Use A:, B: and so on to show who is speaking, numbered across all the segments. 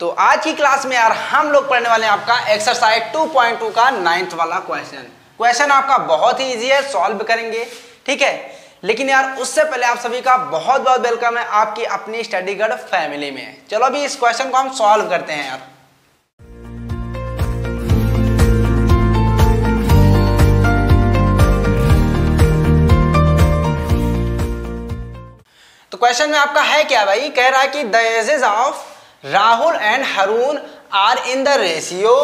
A: तो आज की क्लास में यार हम लोग पढ़ने वाले हैं आपका एक्सरसाइज 2.2 का 9th वाला क्वेश्चन आपका बहुत ही इजी है, सॉल्व करेंगे, ठीक है। लेकिन यार उससे पहले आप सभी का बहुत बहुत वेलकम है आपकी अपनी स्टडी गाइड फैमिली में। चलो अभी इस क्वेश्चन को हम सॉल्व करते हैं यार। तो क्वेश्चन में आपका है क्या भाई, कह रहा है कि the ages of Rahul and Haroon are in the ratio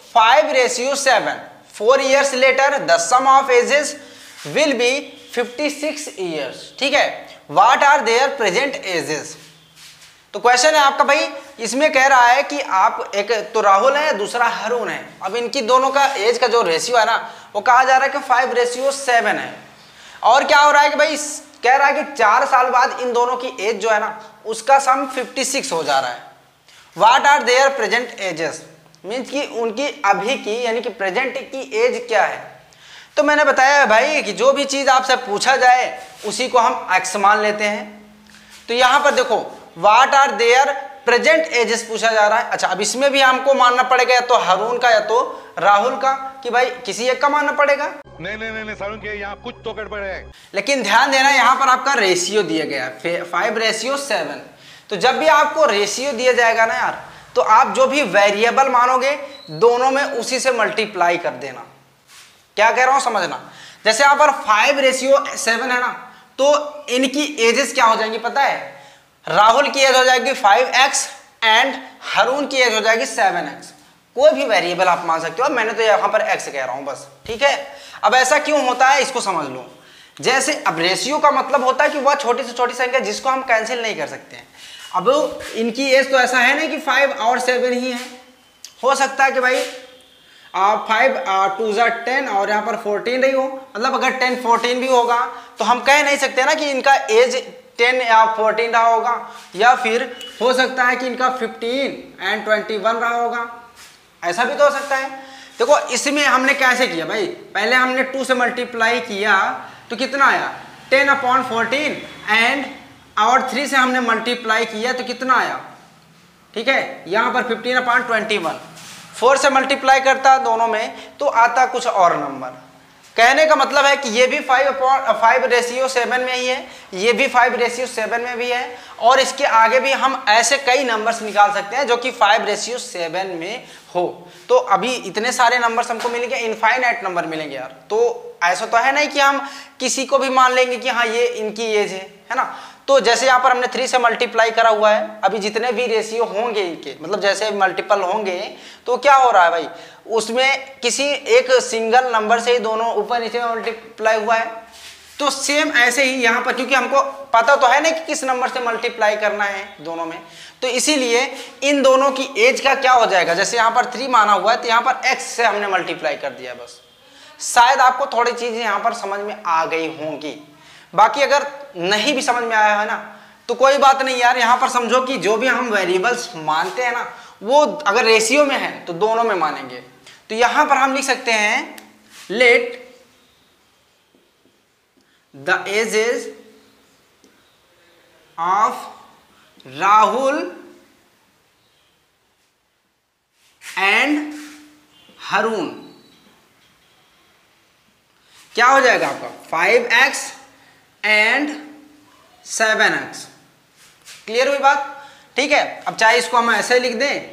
A: 5:7। 4 years later the sum of ages will be 56 years, ठीक है। What are their present ages? तो क्वेश्चन है आपका भाई, इसमें कह रहा है कि आप एक तो राहुल है, दूसरा हरून है। अब इनकी दोनों का एज का जो रेशियो है ना, वो कहा जा रहा है कि 5:7 है। और क्या हो रहा है कि भाई कह रहा है कि 4 साल बाद इन दोनों की एज जो है ना, उसका सम 56 हो जा रहा है। What are their present ages? Means कि उनकी अभी की यानी कि प्रेजेंट की एज क्या है। तो मैंने बताया है भाई कि जो भी चीज आपसे पूछा जाए उसी को हम एक्स मान लेते हैं। तो यहां पर देखो what are their present ages पूछा जा रहा है। अच्छा, अब इसमें भी हमको मानना पड़ेगा या तो हरून का या तो राहुल का, कि भाई किसी एक का मानना पड़ेगा।
B: नहीं सारुण के यहाँ कुछ तो गड़बड़ है।
A: लेकिन ध्यान देना, यहाँ पर आपका रेशियो दिया गया है 5:7। तो जब भी आपको रेशियो दिया जाएगा ना यार, तो आप जो भी वेरिएबल मानोगे दोनों में उसी से मल्टीप्लाई कर देना। क्या कह रहा हूं समझना। जैसे यहां पर 5:7 है ना, तो इनकी एजेस क्या हो जाएंगी पता है। राहुल की एज हो जाएगी 5x एंड हरून की एज हो जाएगी 7x। कोई भी वेरिएबल आप मान सकते हो, मैंने तो यहां पर x कह रहा हूं बस, ठीक है। अब ऐसा क्यों होता है इसको समझ लो। जैसे अब रेशियो का मतलब होता है कि वह छोटी से छोटी संख्या जिसको हम कैंसिल नहीं कर सकते हैं। अब इनकी एज तो ऐसा है नहीं कि 5 और 7 ही है। हो सकता है कि भाई 5 2 10 और यहाँ पर 14 रही हो, मतलब अगर 10 14 भी होगा तो हम कह नहीं सकते ना कि इनका एज 10 या 14 रहा होगा, या फिर हो सकता है कि इनका 15 एंड 21 रहा होगा, ऐसा भी तो हो सकता है। देखो इसमें हमने कैसे किया भाई, पहले हमने 2 से मल्टीप्लाई किया तो कितना आया 10/14 एंड और 3 से हमने मल्टीप्लाई किया तो कितना आया, ठीक है। यहां पर 15/21। 4 से मल्टीप्लाई करता दोनों में तो आता कुछ और नंबर। कहने का मतलब है कि ये भी 5:7 में ही है, ये भी 5:7 में भी है, और इसके आगे भी हम ऐसे कई नंबर्स निकाल सकते हैं जो कि 5:7 में हो। तो अभी इतने सारे नंबर्स हमको मिलेंगे, इनफाइनाइट नंबर मिलेंगे यार। तो ऐसा तो है नहीं कि हम किसी को भी मान लेंगे कि हाँ ये इनकी एज है ना। तो जैसे यहाँ पर हमने 3 से मल्टीप्लाई करा हुआ है, अभी जितने भी रेशियो होंगे इनके, मतलब जैसे मल्टीपल होंगे तो क्या हो रहा है भाई, उसमें किसी एक सिंगल नंबर से ही दोनों ऊपर नीचे में मल्टीप्लाई हुआ है। तो सेम ऐसे ही यहाँ पर, क्योंकि हमको पता तो है ना कि किस नंबर से मल्टीप्लाई करना है दोनों में, तो इसीलिए इन दोनों की एज का क्या हो जाएगा। जैसे यहाँ पर 3 माना हुआ है तो यहाँ पर x से हमने मल्टीप्लाई कर दिया बस। शायद आपको थोड़ी चीजें यहाँ पर समझ में आ गई होंगी। बाकी अगर नहीं भी समझ में आया है ना तो कोई बात नहीं यार, यहाँ पर समझो कि जो भी हम वेरिएबल्स मानते हैं ना, वो अगर रेशियो में है तो दोनों में मानेंगे। तो यहां पर हम लिख सकते हैं let the ages of Rahul and Haroon, क्या हो जाएगा आपका 5x एंड 7x। क्लियर हुई बात, ठीक है। अब चाहे इसको हम ऐसे लिख दें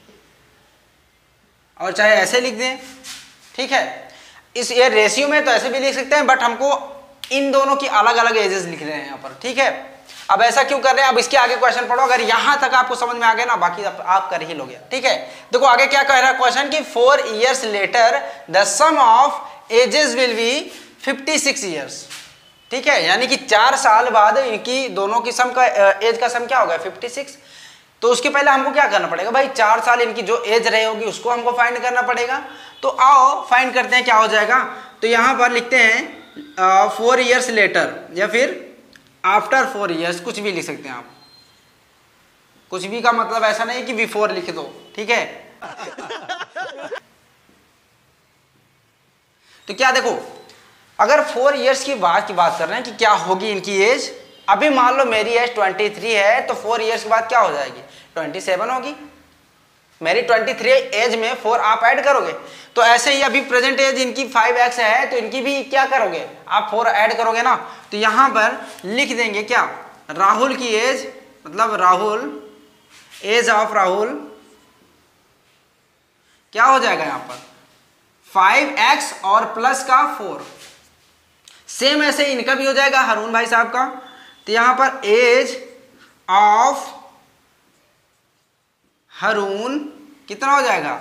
A: और चाहे ऐसे लिख दें, ठीक है। इस ये रेशियो में तो ऐसे भी लिख सकते हैं, बट हमको इन दोनों की अलग अलग एजेस लिख रहे हैं यहाँ पर, ठीक है। अब ऐसा क्यों कर रहे हैं, अब इसके आगे क्वेश्चन पढ़ो, अगर यहां तक आपको समझ में आ गया ना, बाकी आप कर ही लोगे, ठीक है। देखो आगे क्या कह रहा है क्वेश्चन कि 4 years later the sum of ages will be 56 years, ठीक है। यानी कि 4 साल बाद इनकी दोनों की सम का एज का सम क्या होगा 56। तो उसके पहले हमको क्या करना पड़ेगा भाई, 4 साल इनकी जो एज रही होगी उसको हमको फाइंड करना पड़ेगा। तो आओ फाइंड करते हैं क्या हो जाएगा। तो यहां पर लिखते हैं 4 years लेटर, या फिर आफ्टर 4 years, कुछ भी लिख सकते हैं आप। कुछ भी का मतलब ऐसा नहीं कि बिफोर लिख दो, ठीक है। तो क्या देखो, अगर 4 years की बात कर रहे हैं कि क्या होगी इनकी एज, अभी मान लो मेरी एज 23 है, तो 4 years के बाद क्या हो जाएगी 27 होगी, मेरी 23 एज में 4 आप ऐड करोगे। तो ऐसे ही अभी प्रेजेंट एज इनकी 5x है, तो इनकी भी क्या करोगे आप 4 ऐड करोगे ना। तो यहां पर लिख देंगे क्या, राहुल की एज, मतलब राहुल, एज ऑफ राहुल क्या हो जाएगा यहां पर 5x और प्लस का 4। सेम ऐसे इनका भी हो जाएगा हारून भाई साहब का। तो यहां पर एज ऑफ हारून कितना हो जाएगा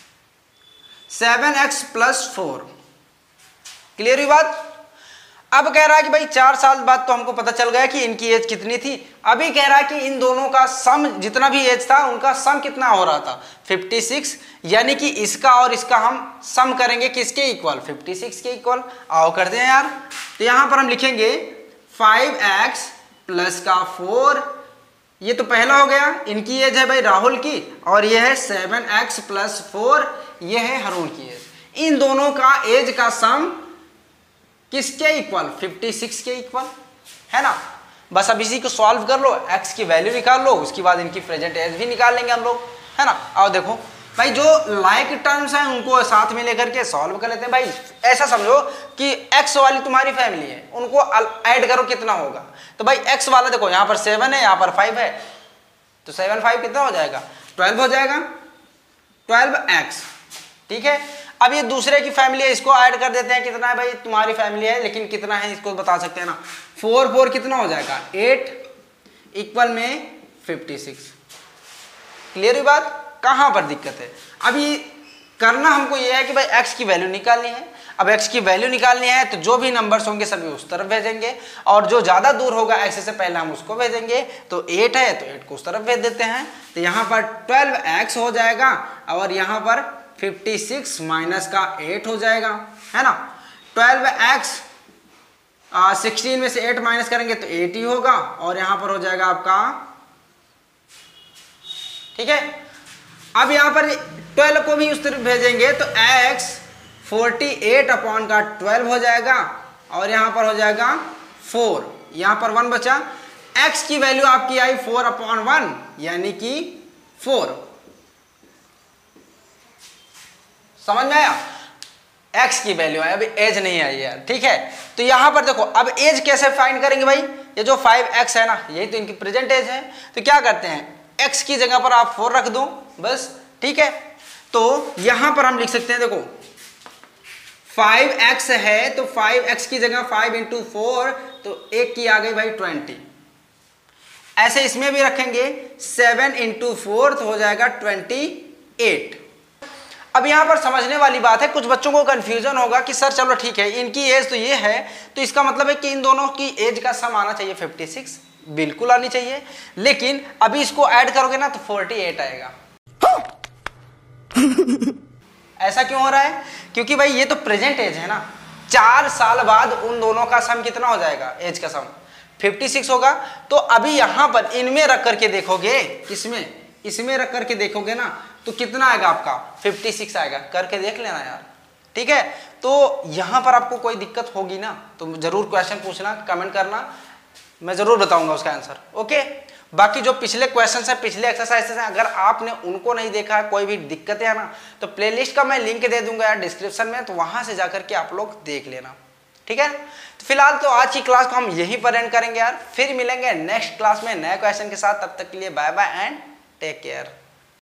A: 7x प्लस 4। क्लियर हुई बात। अब कह रहा है कि भाई 4 साल बाद तो हमको पता चल गया कि इनकी एज कितनी थी। अभी कह रहा है कि इन दोनों का सम, जितना भी एज था उनका सम कितना हो रहा था 56, यानी कि इसका और इसका हम सम करेंगे किसके इक्वल 56 के इक्वल। आओ करते हैं यार। तो यहां पर हम लिखेंगे 5x प्लस का 4, ये तो पहला हो गया, इनकी एज है भाई राहुल की, और ये है 7x प्लस 4, ये है हारून की एज। इन दोनों का एज का सम किसके इक्वल 56 के इक्वल है ना। बस अब इसी को सॉल्व कर लो, x की वैल्यू निकाल लो, उसके बाद इनकी प्रेजेंट एज भी निकाल लेंगे हम लोग, है ना। और देखो भाई जो लाइक टर्म्स हैं उनको साथ में लेकर के सॉल्व कर लेते हैं। भाई ऐसा समझो कि x वाली तुम्हारी फैमिली है, उनको ऐड करो कितना होगा। तो भाई x वाला देखो यहाँ पर 7 है, यहाँ पर 5 है, तो 7 5 कितना हो जाएगा 12 हो जाएगा, 12x। ठीक है। अब ये दूसरे की फैमिली है, इसको ऐड कर देते हैं। कितना है भाई तुम्हारी फैमिली है, लेकिन कितना है इसको बता सकते हैं ना। 4 4 कितना हो जाएगा 8 इक्वल में 56। क्लियर हुई बात। कहां पर दिक्कत है, अभी करना हमको ये है कि भाई x की वैल्यू निकालनी है। अब x की वैल्यू निकालनी है तो जो भी नंबर्स होंगे सभी उस तरफ भेजेंगे, और जो ज्यादा दूर होगा x से पहले हम उसको भेजेंगे। तो 8 है तो 8 को उस तरफ भेज देते हैं। तो यहाँ पर 12x हो जाएगा, और यहाँ पर 56 माइनस का 8 हो जाएगा, है ना। 12x 16 में से 8 माइनस करेंगे तो 8 ही होगा, और यहां पर हो जाएगा आपका, ठीक है। अब यहां पर 12 को भी उस तरफ भेजेंगे तो x 48 अपॉन का 12 हो जाएगा, और यहां पर हो जाएगा 4, यहां पर 1 बचा। x की वैल्यू आपकी आई 4 अपॉन 1 यानी कि 4। समझ में आया। x की वैल्यू है, अभी एज नहीं आई यार, ठीक है। तो यहां पर देखो अब एज कैसे फाइंड करेंगे भाई, ये जो 5x है ना यही तो इनकी प्रेजेंट एज है। तो क्या करते हैं x की जगह पर आप 4 रख दो बस, ठीक है। तो यहां पर हम लिख सकते हैं, देखो 5x है तो 5x की जगह 5 इंटू 4, तो 1 की आ गई भाई 20। ऐसे इसमें भी रखेंगे 7 इंटू 4 तो हो जाएगा 28। अब यहां पर समझने वाली बात है, कुछ बच्चों को कंफ्यूजन होगा कि सर चलो ठीक है इनकी एज तो ये है, तो इसका मतलब है कि इन दोनों की एज का सम आना चाहिए 56। बिल्कुल आनी चाहिए, लेकिन अभी इसको ऐड करोगे ना तो 48 आएगा। ऐसा क्यों हो रहा है, क्योंकि भाई ये तो प्रेजेंट एज है ना। 4 साल बाद उन दोनों का सम कितना हो जाएगा, एज का सम 56 होगा। तो अभी यहां पर इनमें रख करके देखोगे, किसमें, इसमें रख करके देखोगे ना, तो कितना आएगा आपका 56 आएगा। करके देख लेना यार, ठीक है। तो यहां पर आपको कोई दिक्कत होगी ना तो जरूर क्वेश्चन पूछना, कमेंट करना, मैं जरूर बताऊंगा उसका आंसर, ओके। बाकी जो पिछले क्वेश्चंस है, पिछले एक्सरसाइजेस हैं, अगर आपने उनको नहीं देखा है, कोई भी दिक्कतें है ना, तो प्लेलिस्ट का मैं लिंक दे दूंगा यार डिस्क्रिप्शन में, तो वहां से जाकर के आप लोग देख लेना, ठीक है। तो फिलहाल तो आज की क्लास को हम यहीं पर एंड करेंगे यार, फिर मिलेंगे नेक्स्ट क्लास में नए क्वेश्चन के साथ। तब तक के लिए bye bye and take care.